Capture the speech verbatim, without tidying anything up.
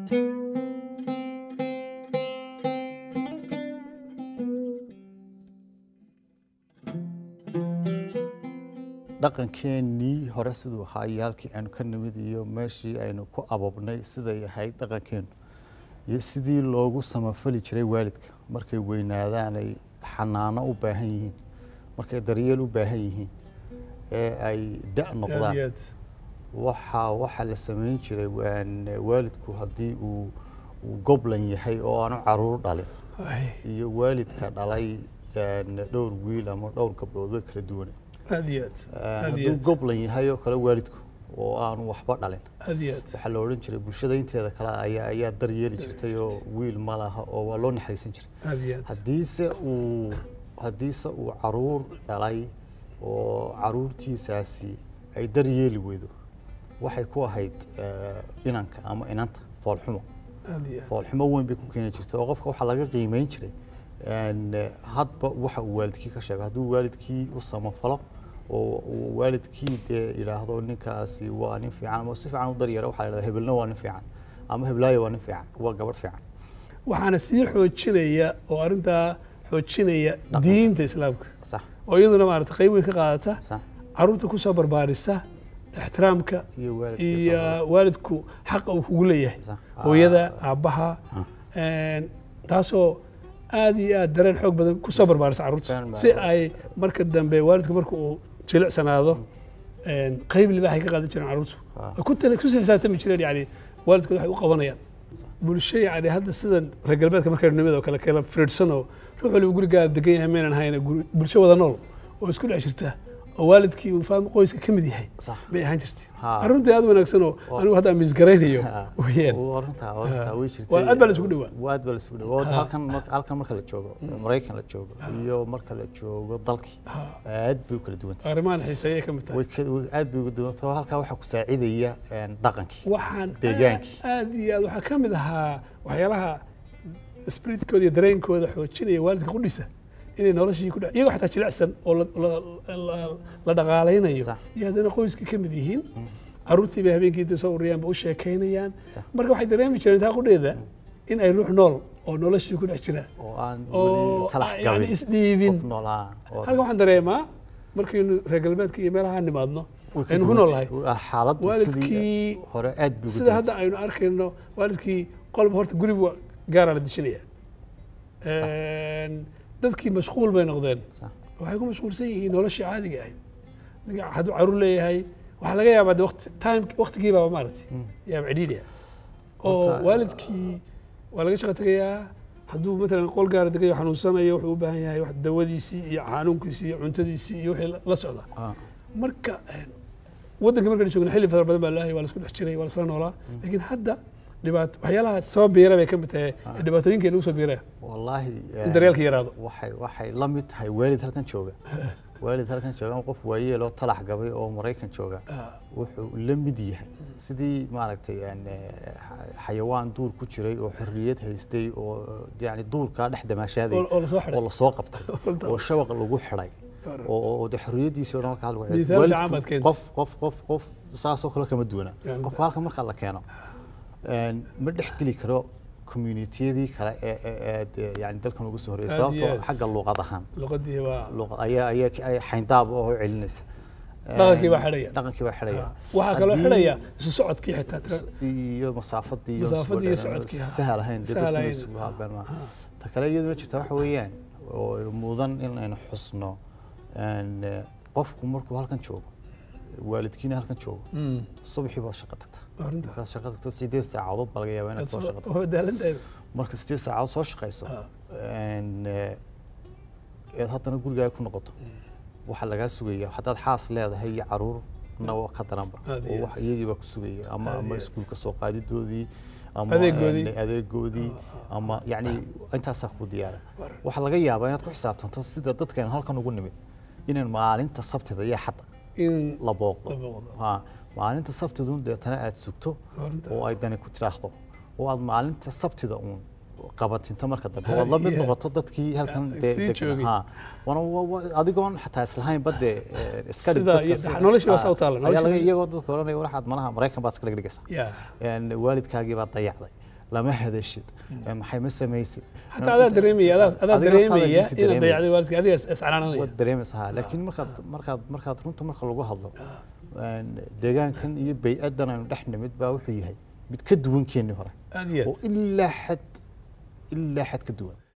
dhaqankeenii hore siduu ahaa iyo halkii aynu ka nimid iyo meeshii aynu ku ababnay siday ahayd dhaqankeenu iyo sidii loogu samafali jiray waalidka markay weynaadaan ay xanaano u baahan yihiin markay daryeel u baahan yihiin ee ay da' noqdaan waxa waxa la sameyn jiray waalidku haddii uu goblan yahay oo aanu caruur dhalin iyo waalidka dhalay dhowr wiil ama dhowr gabdhood way kala duwan hadduu goblan yahay oo kale waalidku oo aanu waxba dhalin waxaa la odhan jiray bulshada inteeda kale ayaa ayaa daryeeli jirtay oo wiil ma laha oo waa loo naxariisan jiray haddiise uu haddiise uu caruur dhalay oo caruurtiisaasi ay daryeeli weydo waxay ku ahayd inanka ama inanta foolxumo foolxumo weyn bay ku keeni jirtay oo qofka waxaa laga qiimeyn jiray hadba waxa uu waalidkii ka sheego hadduu waalidkii u samafalo oo waalidkii dee yidhaahdo ninkaasi waa nin fiican ama si fiican u daryeero waxaa la yidhahdaa hebelna waa nin fiican ama heblaayo waa nin fiican waa gabadh fiican waxaana sii xoojinaya oo arrintaa xoojinaya diinta islaamka oo iyaduna maaragtay qayb weyn ka qaadata caruurta ku soo barbaarisa ixtiraamka iyo waalidku xaqa uu kugu leeyahay hooyada aabbaha taasoo aad iyo aad dareen xoog badan ku soo barbaarisa caruurta si ay marka dambe waalidku marka uu jilicsanaado qayb libaaxay ka qaadan jireen caruurtu ku tala ku xisaabtami jireen yani waalidku waxay u qabanayaan bulsho yani hadda sidan reer galbeedka markay nimid oo kale kala fiirsan oo ruux waliba guriga degan yahay meenan hayna bulsho wada nool oo isku dhex jirta oo waalidkii uu faam qoyska kamid yahay bay ahaan jirtay arrinta aad wanaagsan oo anigu hadda misgareynayo weeyaan arrinta arrinta way jirtay waa aad baa la isku dhawaa waa aad baa la isku dhawaa halkan halkan marka la joogo Mareykan la joogo iyo marka la joogo dalkii aad bay kala duwan tahay arrimahan xiiseeya ka mid tahay way aad bay ugu duwan tahay halka waxa ku saacidaya dhaqankii waxaan deegaankii aad iyo aad waxa kamid ahaa waxyaalaha spiritkooda iyo dareenkooda xoojinaya waalidka ku dhisa inay noloshii ku iyaga xataa jilicsan oo la dhaqaalaynayo iyo haddana qoyskii ka mid yihiin caruurtii bay habeenkii inta soo ururiyaan ba u sheekaynayaan marka waxay dareemi jireen taa qudheeda in ay ruux nool oo noloshii ku dhex jira oo aan weli talax gabin isdhiibin halka waxaan dareemaa markaynu reer galbeedka iyo meelaha nimaadno aynu ku noolahay xaaladdu sidii hore aad buu sida hadda aynu arkayno waalidkii qolba horta guriga gaara la dishinaya dadkii mashquul bay noqdeen waxay ku mashquulsan yihiin noloshii caadiga ahayd ninka hadduu caruur leeyahay waxaa laga yaabaa de waqti time waqtigii baa maaragtay yaab cidhiidhiya oo waalidkii waa laga shaqo tegayaa hadduu matalan qol gaara degayo xanuunsanayo wuxuu u baahan yahay wax dawadiisii iyo xanuunkiisii iyo cuntadiisii iyo wixii la socda marka waddanka markaan joogna xilli fara badan baa laahay waa la isku dhex jiray waa la isla noolaa laakiin hadda dhibaato waxyaalaha soo biira bay ka mid tahay dhibaatooyinkeena ugu soo biiraya wallaahi in daryeelka yaraado waxay waxay la mid tahay waalid halkan jooga waalid halkan jooga qof waayeel oo talax gabay oo Mareykan jooga wuxuu la mid yahay sidii maaragtay xayawaan duur ku jiray oo xorriyad haystay oo yani duurka dhex damaashaaday oo la soo qabtay oo shabaq lagu xiray oo xorriyadiisa oo halka lagu qof qof qof qof saasoo kale kama duwana qofka halka marka la keeno ma dhex geli karo community-yadii kale ee yani dalkan ugu soo horeeyay sababtoo xagga luqad ahaan luqadii waa luqad ayaa ayaa xayndaab oo celinaysa dhaqankii baa xidhaya dhaqankii baa xidhaya waxa kale xidhaya isu socodkii xitaa iyo masaafadii iyo masaafadii socodkii sahal ahayn dadku isugu haabeen ma ta kale iyadoo jirta waxa weeyaan oo mudan in aynu xusno aan qofku markuu halkan joogo waalidkiina halkan joogo subaxii baad shaqo tagtaa markaad shaqo tagto sideed saacadood baa laga yaabaa inaad soo shaqo tagto marka sideed saacadood soo shaqayso eed haddana gurigaaga ku noqoto waxaa lagaa sugaya haddaad xaas leedahay iyo caruurna waa ka daranba oo wax iyagii baa ku sugaya ama ama iskuulka soo qaadidoodii ama adeegoodii ama yacni intaasaa ku diyaara waxaa laga yaabaa inaad ku xisaabtanto sida dadkan halkan ugu nimid inaan maalinta sabtida iyo xadda in la booqdo ha maalinta sabtida deetana aad sugto oo ay dani ku tiraahdo oo aad maalinta sabtida uun qabatinta marka dambe waad la mid noqoto dadkii halkan degan ha wana adigoon xataa islahayn badde iska dhigta noloshii waa sawtaala noloshii iyagoo dadka oranaya waxaad malaha Mareykan baad iska dhigaysaa yani waalidkaagii baad dayacday lama hadashid maxay ma samaysid hatta adaa dareemaya adaa adaa dareemaya in dayacday waalidka adiga iscanaananaya wad dareemaysaa laakiin markaad markaad markaad runta marka lagu hadlo deegaankan iyo bay'adan aanu dhex nimid baa wuxuu yahay mid ka duwan keenii hore oo ilaa xad ilaa xad ka duwan